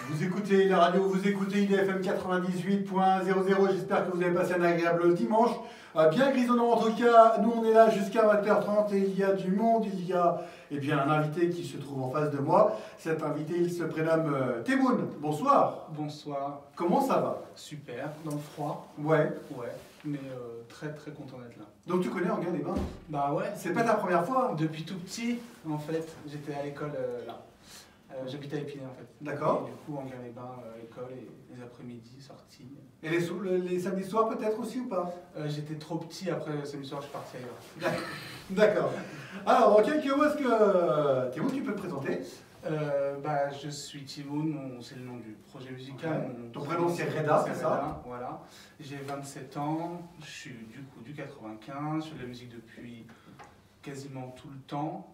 Vous écoutez la radio, vous écoutez IDFM 98.00, j'espère que vous avez passé un agréable dimanche. Bien grisonnant en tout cas, nous on est là jusqu'à 20h30 et il y a du monde, il y a un invité qui se trouve en face de moi. Cet invité il se prénomme Timoun, bonsoir. Bonsoir. Comment ça va? Super, dans le froid. Ouais. Ouais, mais très très content d'être là. Donc tu connais Enghien-les-Bains? Bah ouais. C'est pas ta première fois? Depuis tout petit, en fait, j'étais à l'école là. J'habitais à Épinay en fait. D'accord. Et du coup, Enghien-les-Bains, école et les après-midi, sorties. Et les samedis soirs peut-être aussi ou pas? J'étais trop petit, après samedi soir, je suis parti ailleurs. D'accord. Alors, en quelques mots, est-ce que Timoun, tu peux te présenter? Bah, je suis Timoun, c'est le nom du projet musical. Ouais. Ton prénom c'est Reda, c'est ça? Voilà. J'ai 27 ans, je suis du coup du 95, je fais de la musique depuis quasiment tout le temps.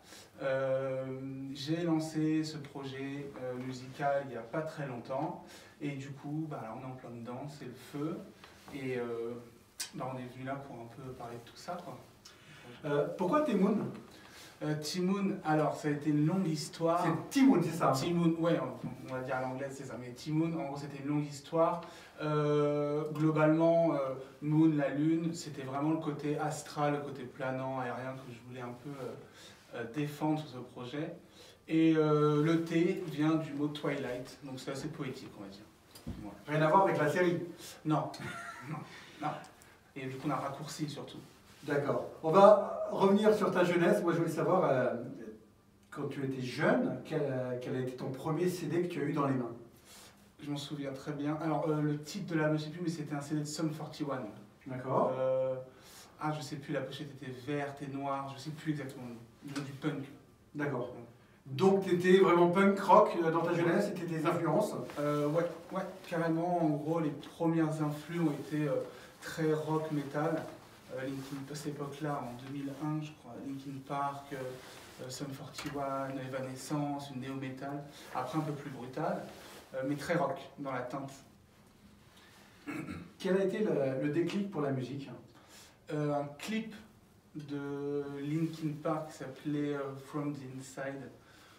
J'ai lancé ce projet musical il n'y a pas très longtemps et du coup bah, là, on est en plein dedans, c'est le feu et bah, on est venu là pour un peu parler de tout ça, quoi. Pourquoi Timoun? Timoun, alors ça a été une longue histoire. C'est Timoun, c'est ça? Timoun, ouais, on va dire à l'anglaise, c'est ça. Mais Timoun, en gros, c'était une longue histoire. Globalement, Moon, la lune, c'était vraiment le côté astral, le côté planant, aérien que je voulais un peu défendre sur ce projet. Et le T vient du mot Twilight, donc c'est assez poétique, on va dire. Voilà. Rien à voir avec la série? Non, non, non. Et du coup, on a raccourci surtout. D'accord. On va revenir sur ta jeunesse. Moi, je voulais savoir, quand tu étais jeune, quel a été ton premier CD que tu as eu dans les mains? Je m'en souviens très bien. Alors, le titre de l'album, je ne sais plus, mais c'était un CD de Sum 41. D'accord. Ah, je sais plus, la pochette était verte et noire, je sais plus exactement. Du punk. D'accord. Donc, tu étais vraiment punk rock dans ta jeunesse, c'était tes influences? Ouais, carrément. En gros, les premières influx ont été très rock metal. Linkin, à cette époque-là, en 2001, je crois, Linkin Park, Sum 41, Evanescence, une néo-metal, après un peu plus brutal, mais très rock dans la teinte. Quel a été le déclic pour la musique? Un clip de Linkin Park qui s'appelait From the Inside.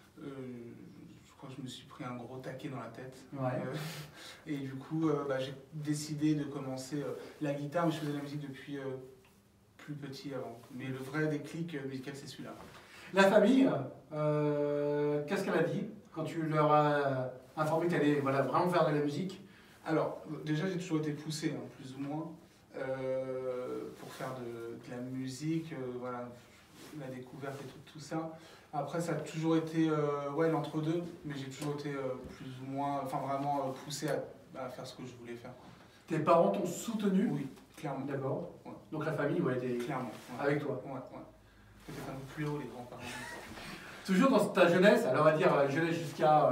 Je crois que je me suis pris un gros taquet dans la tête. Ouais. Et du coup, bah, j'ai décidé de commencer la guitare, mais je faisais de la musique depuis plus petit avant. Mais le vrai déclic musical, c'est celui-là. La famille, qu'est-ce qu'elle a dit quand tu leur as informé que tu allais vraiment faire de la musique? Alors, déjà, j'ai toujours été poussé, hein, plus ou moins, pour faire de la musique, voilà, la découverte et tout ça. Après, ça a toujours été l'entre-deux, mais j'ai toujours été plus ou moins, enfin vraiment poussé à faire ce que je voulais faire. Tes parents t'ont soutenu? Oui, clairement. D'accord. Ouais. Donc la famille était clairement, ouais. avec toi? Ouais. Peut-être un peu plus haut, les grands-parents. Toujours dans ta jeunesse, alors on va dire jeunesse jusqu'à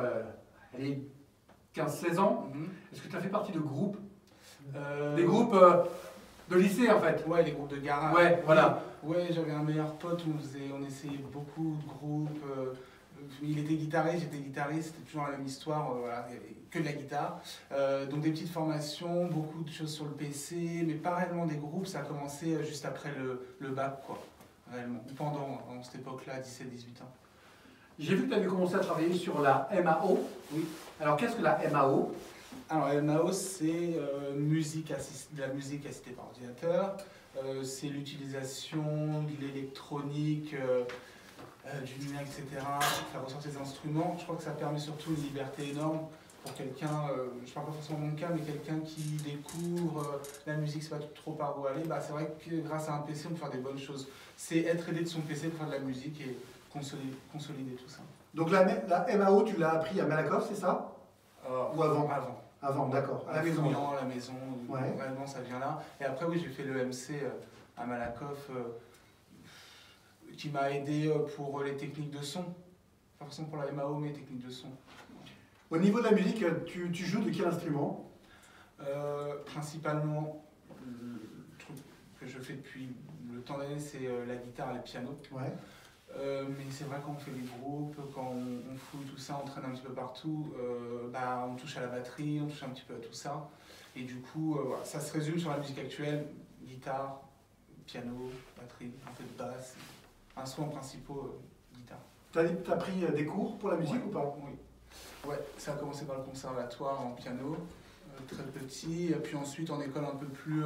15-16 ans, est-ce que tu as fait partie de groupes? Des groupes de lycée en fait? Ouais, les groupes de garage. Ouais, voilà. Ouais, j'avais un meilleur pote où on essayait beaucoup de groupes. Il était guitariste, j'étais guitariste, c'était toujours la même histoire, voilà, que de la guitare. Donc des petites formations, beaucoup de choses sur le PC, mais pas réellement des groupes, ça a commencé juste après le bac, quoi, réellement. Ou pendant, en cette époque-là, 17-18 ans. J'ai vu que tu avais commencé à travailler sur la MAO. Oui. Alors qu'est-ce que la MAO? Alors la MAO, c'est de la musique assistée par ordinateur. C'est l'utilisation de l'électronique, du numérique, etc. pour faire ressortir des instruments. Je crois que ça permet surtout une liberté énorme pour quelqu'un, je ne parle pas forcément de mon cas, mais quelqu'un qui découvre la musique, c'est pas trop par où aller. Bah, c'est vrai que grâce à un PC, on peut faire des bonnes choses. C'est être aidé de son PC pour faire de la musique et consolider tout ça. Donc la MAO, tu l'as appris à Malakoff, c'est ça? Ou avant? Avant, d'accord. À la maison. À la maison, ouais. Vraiment ça vient là. Et après oui, j'ai fait l'EMC à Malakoff qui m'a aidé pour les techniques de son. Pas forcément pour la MAO, mais techniques de son. Au niveau de la musique, tu joues de quel instrument? Principalement, le truc que je fais depuis le temps d'année, c'est la guitare et le piano. Ouais. Mais c'est vrai quand on fait des groupes, quand on fouille tout ça, on traîne un petit peu partout, bah, on touche à la batterie, on touche un petit peu à tout ça. Et du coup, voilà, ça se résume sur la musique actuelle, guitare, piano, batterie, un peu de basse, instruments principaux, guitare. T'as pris des cours pour la musique ou pas? Oui. Ouais, ça a commencé par le conservatoire en piano, très petit, et puis ensuite en école un peu plus...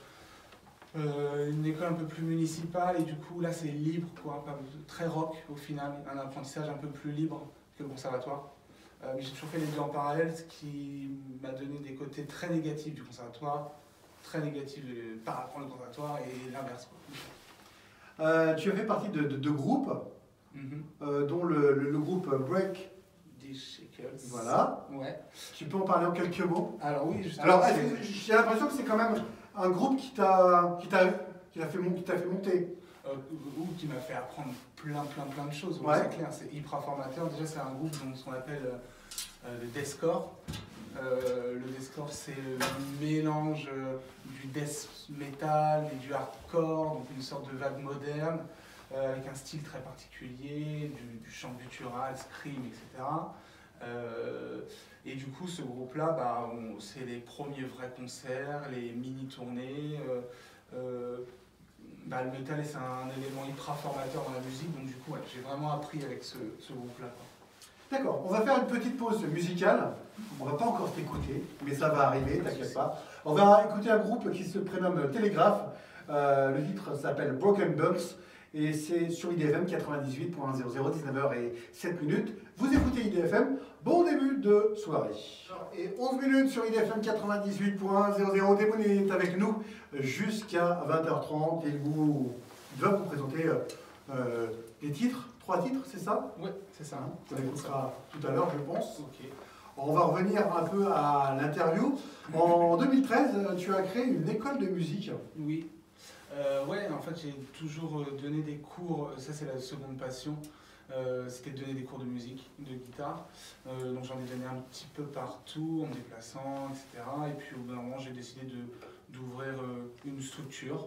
une école un peu plus municipale, et du coup là c'est libre, quoi, très rock au final, un apprentissage un peu plus libre que le conservatoire. Mais j'ai toujours fait les deux en parallèle, ce qui m'a donné des côtés très négatifs du conservatoire, très négatifs par apprendre le conservatoire, et l'inverse. Tu as fait partie de groupes, dont le groupe Break. Voilà. Ouais. Tu peux en parler en quelques mots? Alors oui, justement. Alors, j'ai l'impression que c'est quand même un groupe qui t'a fait monter. Ou qui m'a fait apprendre plein de choses. Ouais. C'est clair, c'est hyper formateur. Déjà, c'est un groupe donc, ce qu'on appelle le deathcore. Le deathcore, c'est le mélange du death metal et du hardcore, donc une sorte de vague moderne, avec un style très particulier, du chant guttural, scream, etc. Et du coup, ce groupe-là, bah, c'est les premiers vrais concerts, les mini-tournées. Bah, le métal, c'est un élément hyper formateur dans la musique, donc du coup, ouais, j'ai vraiment appris avec ce groupe-là. D'accord, on va faire une petite pause musicale. On va pas encore t'écouter, mais ça va arriver, t'inquiète pas. On va écouter un groupe qui se prénomme Télégraphe. Le titre s'appelle Broken Bones et c'est sur IDFM 98.00, 19h07. Vous écoutez IDFM, bon début de soirée. Et 11 minutes sur IDFM 98.00, Témoun est avec nous jusqu'à 20h30 et il va vous présenter des titres. 3 titres, c'est ça? Oui, c'est ça. On écoutera tout à l'heure, je pense. Okay. On va revenir un peu à l'interview. En 2013, tu as créé une école de musique. Oui. Ouais, en fait, j'ai toujours donné des cours. Ça, c'est la seconde passion. C'était de donner des cours de musique, de guitare. Donc, j'en ai donné un petit peu partout, en me déplaçant, etc. Et puis, au bout d'un moment, j'ai décidé d'ouvrir une structure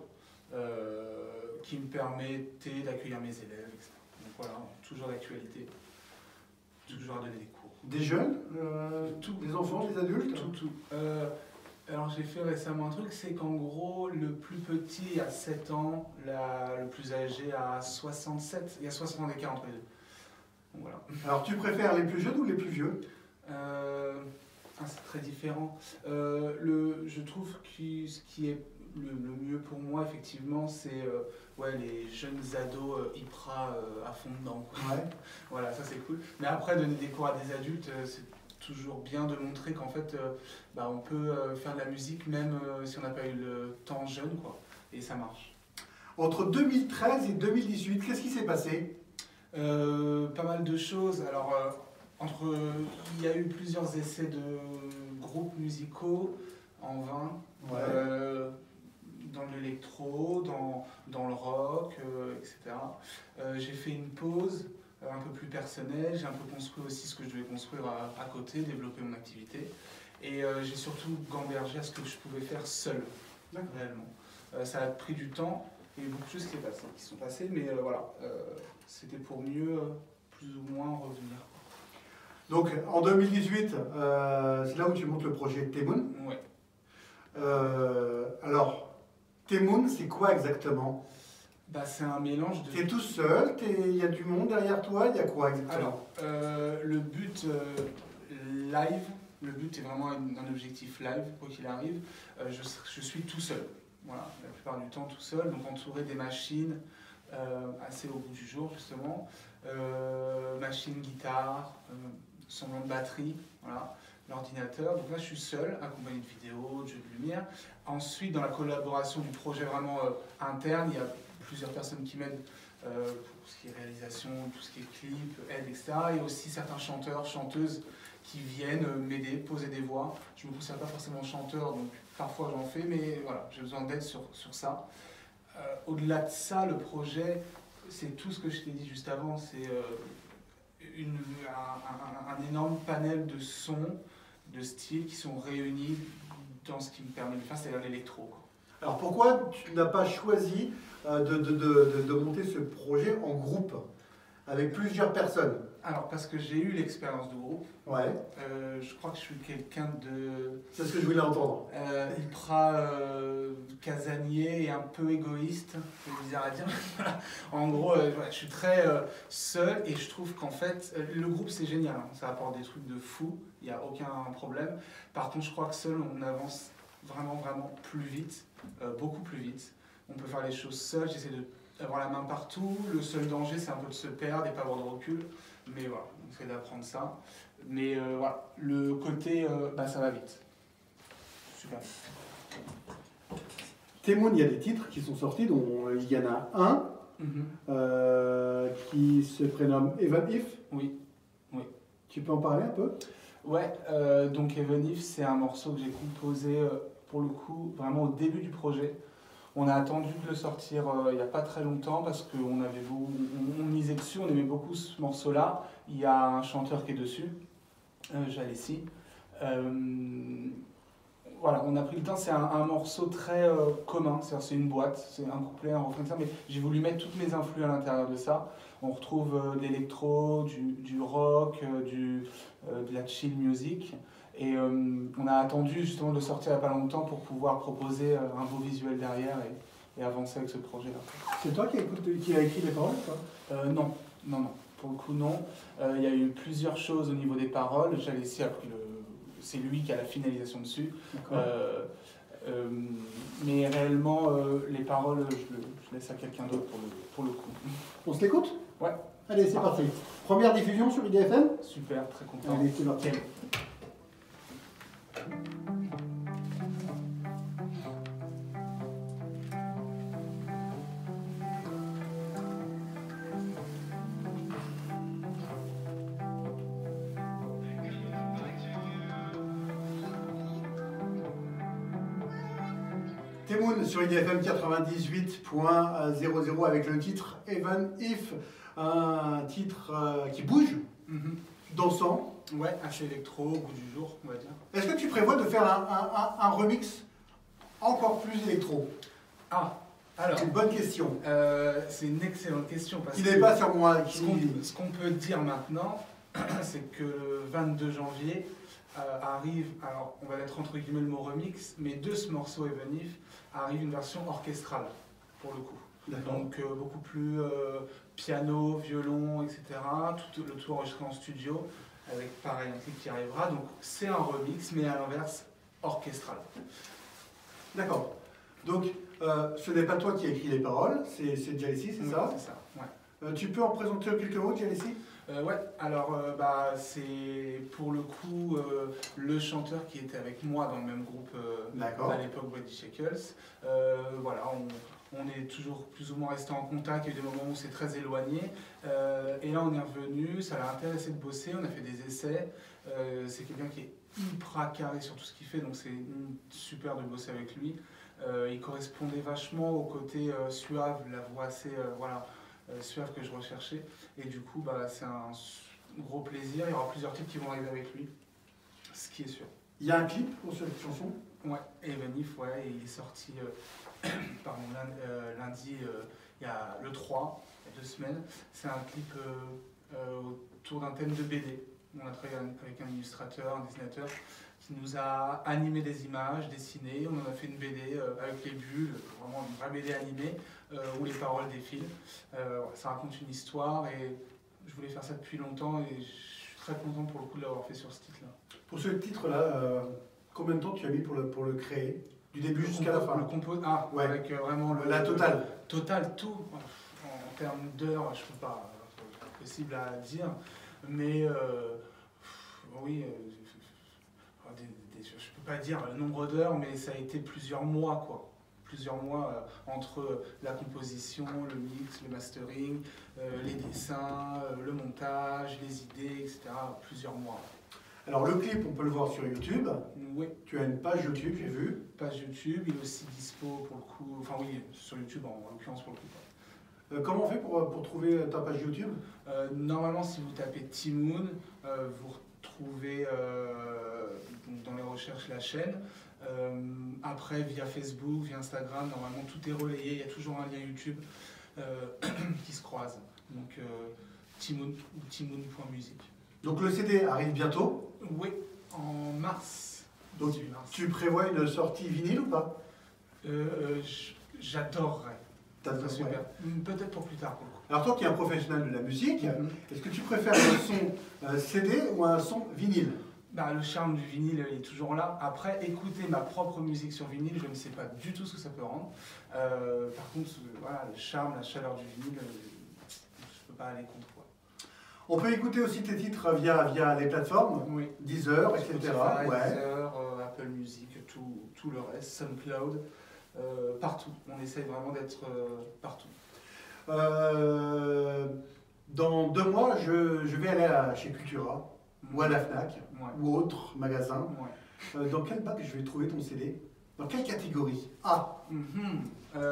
qui me permettait d'accueillir mes élèves, etc. Donc voilà, toujours d'actualité, toujours à donner des cours. Des jeunes, des enfants, des adultes? Tout. Alors j'ai fait récemment un truc, c'est qu'en gros, le plus petit a 7 ans, le plus âgé a 67, il y a 60 ans d'écart entre les deux. Donc, voilà. Alors tu préfères les plus jeunes ou les plus vieux? C'est très différent. Je trouve que ce qui est le mieux pour moi, effectivement, c'est les jeunes ados hyper à fond dedans. Quoi. Ouais. Voilà, ça c'est cool. Mais après, donner des cours à des adultes, c'est toujours bien de montrer qu'en fait, on peut faire de la musique même si on n'a pas eu le temps jeune, quoi. Et ça marche. Entre 2013 et 2018, qu'est-ce qui s'est passé? Pas mal de choses. Alors, il y a eu plusieurs essais de groupes musicaux en vain. Ouais. Dans l'électro, dans le rock, etc. J'ai fait une pause un peu plus personnelle, j'ai un peu construit aussi ce que je devais construire à côté, développer mon activité. Et j'ai surtout gambergé à ce que je pouvais faire seul, réellement. Ça a pris du temps, il y a eu beaucoup de choses qui sont passées, mais voilà, c'était pour mieux, plus ou moins, revenir. Donc en 2018, c'est là où tu montes le projet Témoun. Ouais. Alors, Témoun, c'est quoi exactement? C'est un mélange de... T'es tout seul, il y a du monde derrière toi, il y a quoi exactement? Alors, le but live, le but est vraiment un objectif live, quoi qu'il arrive. Je suis tout seul, voilà, la plupart du temps tout seul, donc entouré des machines, assez au bout du jour justement. Machine, guitare, semblant de batterie, voilà. L'ordinateur, donc là je suis seul, accompagné de vidéos, de jeux de lumière. Ensuite, dans la collaboration du projet vraiment interne, il y a plusieurs personnes qui m'aident pour ce qui est réalisation, tout ce qui est clip, aide, etc. Il y a aussi certains chanteurs, chanteuses qui viennent m'aider, poser des voix. Je ne me considère pas forcément chanteur, donc parfois j'en fais, mais voilà, j'ai besoin d'aide sur ça. Au-delà de ça, le projet, c'est tout ce que je t'ai dit juste avant, c'est un énorme panel de sons, de styles qui sont réunis dans ce qui me permet de faire, c'est-à-dire l'électro. Alors pourquoi tu n'as pas choisi de monter ce projet en groupe, avec plusieurs personnes? Alors, parce que j'ai eu l'expérience de groupe, Ouais, je crois que je suis quelqu'un de c'est ce que je voulais entendre. ultra casanier et un peu égoïste, c'est bizarre à dire. En gros, voilà, je suis très seul et je trouve qu'en fait, le groupe c'est génial, hein, ça apporte des trucs de fou, il n'y a aucun problème. Par contre, je crois que seul on avance vraiment plus vite, beaucoup plus vite. On peut faire les choses seul, j'essaie d'avoir la main partout. Le seul danger c'est un peu de se perdre et pas avoir de recul. Mais voilà, on essaie d'apprendre ça. Mais voilà, le côté, ça va vite. Super. T-Moon, il y a des titres qui sont sortis, dont il y en a un qui se prénomme Even If. Oui. Tu peux en parler un peu? Ouais, donc Even If, c'est un morceau que j'ai composé pour le coup vraiment au début du projet. On a attendu de le sortir il n'y a pas très longtemps parce qu'on on misait dessus, on aimait beaucoup ce morceau-là. Il y a un chanteur qui est dessus, Jalessi. Voilà, on a pris le temps, c'est un morceau très commun, c'est une boîte, c'est un couplet, un refrain, ça, mais j'ai voulu mettre toutes mes influx à l'intérieur de ça. On retrouve de l'électro, du rock, de la chill music. Et on a attendu justement de le sortir il n'y a pas longtemps pour pouvoir proposer un beau visuel derrière et avancer avec ce projet-là. C'est toi qui a écrit les paroles ou pas? Non. Pour le coup, non. Il y a eu plusieurs choses au niveau des paroles. Jalessi a pris c'est lui qui a la finalisation dessus. Mais réellement, les paroles, je laisse à quelqu'un d'autre pour le coup. On se l'écoute? Ouais. Allez, c'est parti. Première diffusion sur IDFM? Super, très content. Allez, c'est parti. T-Moon sur IDFM 98.00 avec le titre Even If, un titre qui bouge, dansant. Ouais, assez électro, au goût du jour, on va dire. Est-ce que tu prévois de faire un remix encore plus électro? Ah, alors. C'est une bonne question. C'est une excellente question. Parce Qui n'est pas sur moi. Ce qu'on peut dire maintenant, c'est que le 22 janvier arrive, alors on va mettre entre guillemets le mot remix, mais de ce morceau Even If arrive une version orchestrale, pour le coup. Donc beaucoup plus piano, violon, etc. Le tout enregistré en studio, avec pareil un clip qui arrivera. Donc c'est un remix, mais à l'inverse, orchestral. D'accord. Donc ce n'est pas toi qui as écrit les paroles, c'est Jalessi, c'est ça? C'est ça, ouais. Tu peux en présenter quelques mots, Jalessi? Ouais, alors c'est pour le coup le chanteur qui était avec moi dans le même groupe à l'époque, Brady Shackles. Voilà, on est toujours plus ou moins resté en contact, il y a eu des moments où c'est très éloigné. Et là on est revenu, ça l'a intéressé de bosser, on a fait des essais. C'est quelqu'un qui est hyper carré sur tout ce qu'il fait, donc c'est super de bosser avec lui. Il correspondait vachement au côté suave, la voix assez suave que je recherchais. Et du coup, c'est un gros plaisir. Il y aura plusieurs titres qui vont arriver avec lui, ce qui est sûr. Il y a un clip pour cette chanson? Ouais, Even If, ouais, il est sorti lundi, il y a le 3, il y a 2 semaines. C'est un clip autour d'un thème de BD. On a travaillé avec un illustrateur, un dessinateur, qui nous a animé des images, dessiné. On en a fait une BD avec les bulles, vraiment une vraie BD animée, où les paroles défilent. Ça raconte une histoire et je voulais faire ça depuis longtemps et je suis très content pour le coup de l'avoir fait sur ce titre-là. Pour ce titre-là, combien de temps tu as mis pour le créer? Du début jusqu'à la fin? Ouais. Avec vraiment la totale. Total, tout. En termes d'heures, je ne peux pas, c'est pas possible à dire. Mais oui, je ne peux pas dire le nombre d'heures, mais ça a été plusieurs mois, quoi. Plusieurs mois entre la composition, le mix, le mastering, les dessins, le montage, les idées, etc. Plusieurs mois. Alors le clip, on peut le voir sur YouTube. Oui. Tu as une page YouTube, j'ai vu. Page YouTube, il est aussi dispo pour le coup, enfin oui, sur YouTube en l'occurrence pour le coup. Comment on fait pour trouver ta page YouTube? Normalement, si vous tapez T-Moon, vous retrouvez dans les recherches la chaîne. Après, via Facebook, via Instagram, normalement tout est relayé. Il y a toujours un lien YouTube qui se croise. Donc Timoon ou timoon.music. Donc le CD arrive bientôt. Oui, en mars. Donc 18 mars. tu prévois une sortie vinyle ou pas? J'adorerais. T'as- Ça serait ouais. super. Peut-être pour plus tard pour le coup. Alors toi qui es un professionnel de la musique, Mhm. est-ce que tu préfères un son CD ou un son vinyle? Bah, le charme du vinyle est toujours là. Après, écouter ma propre musique sur vinyle, je ne sais pas du tout ce que ça peut rendre. Par contre, voilà, le charme, la chaleur du vinyle, je ne peux pas aller contre quoi. On peut écouter aussi tes titres via les plateformes, Oui. Deezer, etc. Spotify, Ouais. Deezer, Apple Music, tout le reste, SoundCloud, partout. On essaye vraiment d'être partout. Dans 2 mois, je vais aller chez Cultura ou à la FNAC Ouais. ou autre magasin. Ouais. Dans quel bac je vais trouver ton CD? Dans quelle catégorie? Ah, Mhm.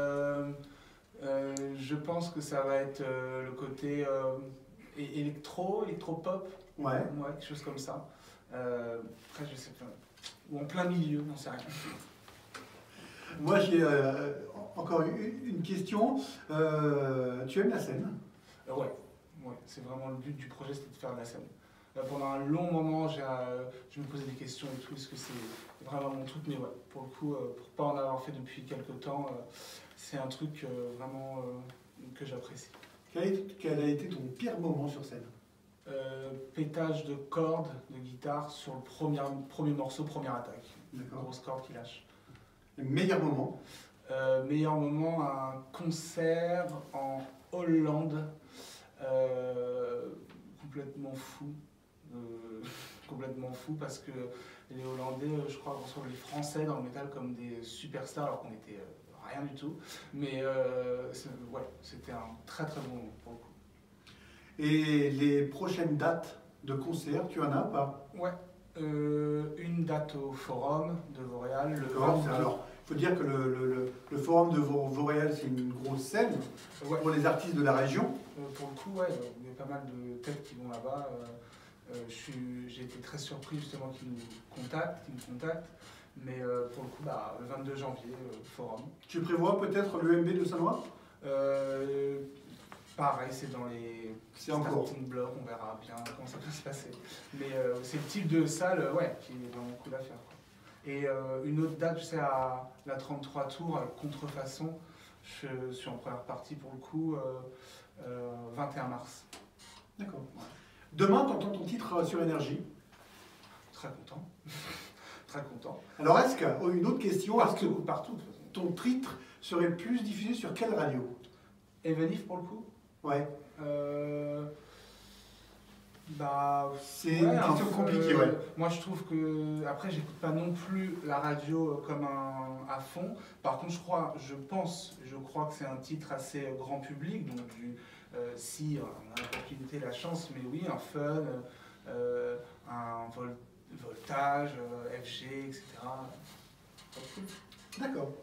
Je pense que ça va être le côté électropop, ouais. ouais, quelque chose comme ça. Après, je sais pas. Ou en plein milieu, j'en sais rien. Moi, j'ai encore une question. Tu aimes la scène? Ouais, c'est vraiment le but du projet, c'était de faire de la scène. Pendant un long moment, je me posais des questions et tout, est-ce que c'est vraiment mon truc? Mais ouais, pour le coup, pour pas en avoir fait depuis quelques temps, c'est un truc vraiment que j'apprécie. Quel a été ton pire moment sur scène? Pétage de cordes de guitare sur le premier morceau, première attaque. D'accord. Grosse corde qui lâche. Le meilleur moment? Meilleur moment, un concert en Hollande, complètement fou. Complètement fou parce que les Hollandais, je crois, reçoivent les Français dans le métal comme des superstars alors qu'on était rien du tout. Mais ouais, c'était un très très bon moment pour le coup. Et les prochaines dates de concert, tu en as ou pas? Ouais, une date au Forum de Vauréal. Alors, il faut dire que le Forum de Vauréal, c'est une grosse scène Ouais. pour les artistes de la région. Pour le coup, ouais, il y a pas mal de têtes qui vont là-bas. J'ai été très surpris justement qu'ils me contactent. Mais pour le coup, le 22 janvier, Forum. Tu prévois peut-être l'UMB de Saint-Lois? Pareil, c'est dans les C'est en cours. starting blocks, on verra bien comment ça peut se passer. Mais c'est le type de salle qui est vraiment cool à faire, quoi. Et une autre date, je sais, à la 33 tours, avec Contrefaçon, je suis en première partie pour le coup, 21 mars. D'accord. Demain, tu entends ton titre sur Énergie. Très content. Très content. Alors, une autre question, est-ce que Partout, de toute façon. ton titre serait plus diffusé sur quelle radio? Evenif pour le coup. Ouais. C'est ouais, une question compliquée, ouais. Moi, je trouve que après, j'écoute pas non plus la radio comme à fond. Par contre, je crois que c'est un titre assez grand public, donc si on a l'opportunité, la chance, mais oui, un fun, un voltage, FG, etc. D'accord.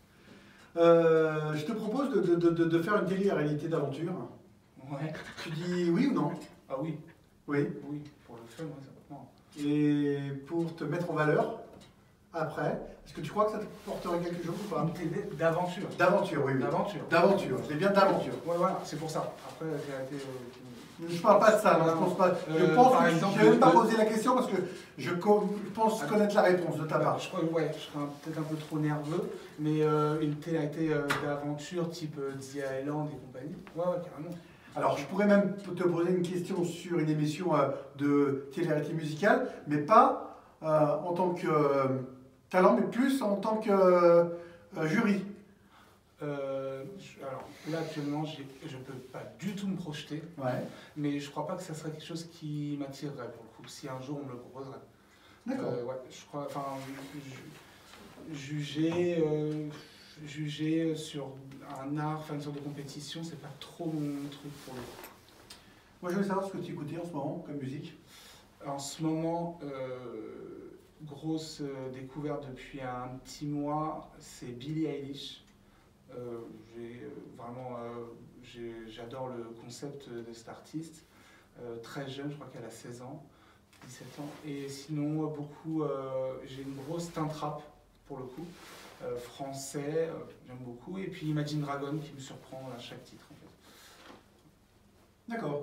Je te propose de faire une télé-réalité d'aventure. Ouais. Tu dis oui ou non? Ah oui, Oui. oui, pour le fun, ouais, ça va. Et pour te mettre en valeur, après, est-ce que tu crois que ça te porterait quelque chose ou pas? Une télé d'aventure. D'aventure, oui. D'aventure. D'aventure, c'est bien d'aventure. Ouais, voilà, c'est pour ça. Après, j'ai été. Je parle pas de ça, moi, je pense pas. Je pense par que exemple, je n'ai même pas posé la question parce que je pense connaître la réponse de ta part. Je crois que ouais, je serais peut-être un peu trop nerveux, mais une télé d'aventure type The Island et compagnie. Ouais, carrément. Alors, je pourrais même te poser une question sur une émission de télé-réalité musicale, mais pas en tant que talent, mais plus en tant que jury. Alors là actuellement, je peux pas du tout me projeter, Ouais. mais je crois pas que ça serait quelque chose qui m'attirerait pour le coup. Si un jour on me le proposerait. D'accord. Ouais, je crois. Enfin, juger sur un art, enfin une sorte de compétition, c'est pas trop mon truc pour le coup. Moi, je voulais savoir ce que tu écoutais en ce moment comme musique. En ce moment, grosse découverte depuis un petit mois, c'est Billie Eilish. J'adore le concept de cet artiste. Très jeune, je crois qu'elle a 16 ans, 17 ans. Et sinon, j'ai une grosse teinte rap pour le coup. Français, j'aime beaucoup. Et puis Imagine Dragon qui me surprend à chaque titre en fait. D'accord. Ouais.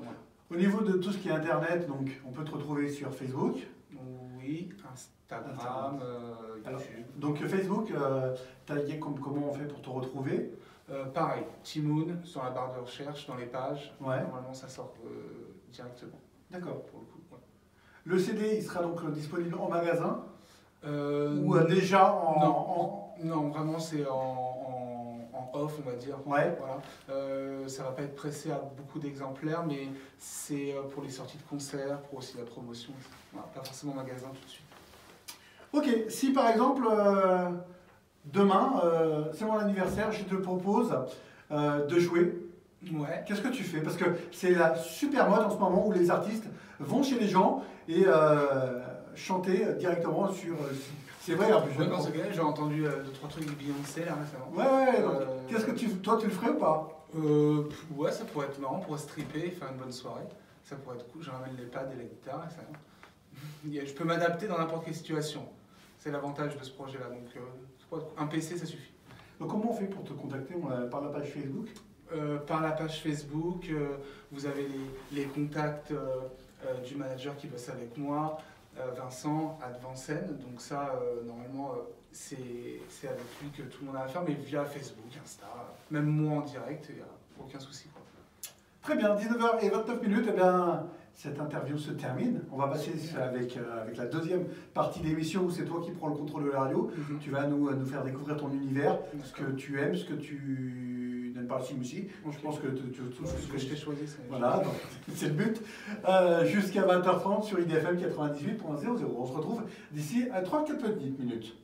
Au niveau de tout ce qui est Internet, donc on peut te retrouver sur Facebook. Oui, Instagram, Alors, YouTube. donc Facebook, comment on fait pour te retrouver? Pareil, Timoun sur la barre de recherche, dans les pages. Ouais. Normalement, ça sort directement. D'accord. Pour le coup, ouais. Le CD, il sera donc disponible en magasin ou Non, déjà non, vraiment, c'est en off, on va dire. Ouais. Voilà. Ça va pas être pressé à beaucoup d'exemplaires, mais c'est pour les sorties de concerts, pour aussi la promotion. Voilà, pas forcément en magasin tout de suite. Ok, si par exemple, demain, c'est mon anniversaire, je te propose de jouer. Ouais. Qu'est-ce que tu fais? Parce que c'est la super mode en ce moment où les artistes vont chez les gens et chanter directement sur... c'est vrai, en plus. Ouais, dans ce cas-là, j'ai entendu 2-3 trucs de Beyoncé là récemment. Ouais, donc, qu'est-ce que toi tu le ferais ou pas? Ouais, ça pourrait être marrant pour stripper, faire une bonne soirée. Ça pourrait être cool, je ramène les pads et la guitare. Et ça... Je peux m'adapter dans n'importe quelle situation. C'est l'avantage de ce projet-là. Donc, ça pourrait être cool. Un PC, ça suffit. Donc comment on fait pour te contacter? Par la page Facebook? Par la page Facebook, vous avez les contacts du manager qui bosse avec moi, Vincent Advancen. Donc ça, normalement, c'est avec lui que tout le monde a affaire, mais via Facebook, Insta, même moi en direct, il n'y a aucun souci, quoi. Très bien, 19h29, eh bien, cette interview se termine. On va passer avec la deuxième partie de l'émission où c'est toi qui prends le contrôle de la radio. Tu vas nous faire découvrir ton univers, ce que tu aimes, ce que tu n'aimes pas aussi. Je pense que tout ce que je t'ai choisi, c'est... Voilà, c'est le but. Jusqu'à 20h30 sur IDFM 98.00. On se retrouve d'ici à 3-4 petites minutes.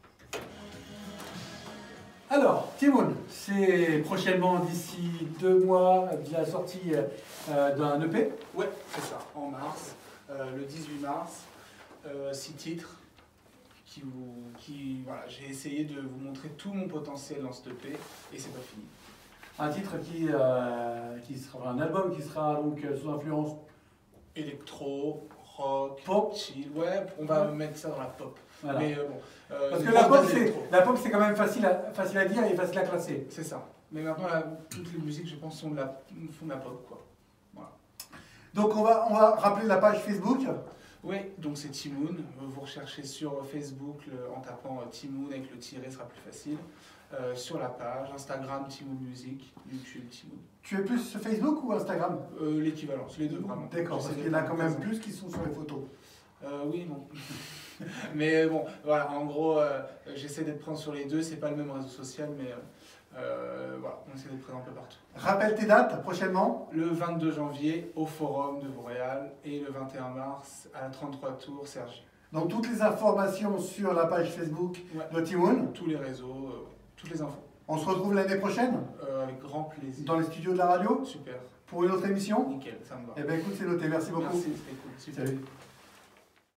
Alors, Timoun, c'est prochainement, d'ici 2 mois, la sortie d'un EP. Ouais, c'est ça, en mars, le 18 mars, 6 titres. Voilà, j'ai essayé de vous montrer tout mon potentiel dans ce EP et c'est pas fini. Un titre qui sera un album qui sera donc sous influence électro, rock, pop, chill. Ouais, on va mettre ça dans la pop. Voilà. Mais bon, parce que la pop c'est quand même facile à dire et facile à classer. C'est ça. Mais maintenant toutes les musiques je pense font de la pop quoi. Voilà. Donc on va rappeler la page Facebook. Oui, donc c'est Timoun. Vous recherchez sur Facebook en tapant Timoun avec le tiret, sera plus facile. Sur la page, Instagram Timoun Music, YouTube Timoun. Tu es plus sur Facebook ou Instagram? L'équivalence, les deux vraiment. D'accord, parce qu'il y en a quand même plus qui sont sur les photos. Oui, bon. Mais bon, voilà, en gros, j'essaie d'être présent sur les deux, c'est pas le même réseau social, mais voilà, on essaie d'être présent un peu partout. Rappelle tes dates prochainement. Le 22 janvier au Forum de Montréal et le 21 mars à la 33 Tours Sergi. Donc toutes les informations sur la page Facebook de Timoun. Tous les réseaux, toutes les infos. On se retrouve l'année prochaine. Avec grand plaisir. Dans les studios de la radio. Super. Pour une autre émission. Nickel, ça me va. Eh bien écoute, c'est noté, merci beaucoup. Merci, c'était cool. Super. Salut.